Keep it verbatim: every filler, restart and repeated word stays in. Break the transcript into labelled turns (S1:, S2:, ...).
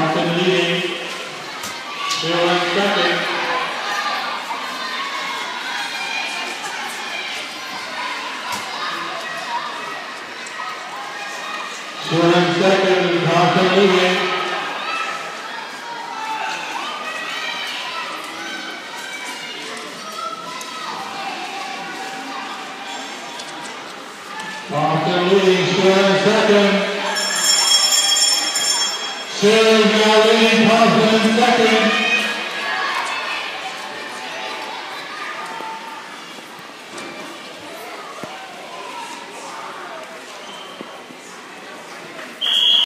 S1: Boston leading. Still in second. Still in second. Boston leading. Boston leading, still in second. Still now leading Boston in second.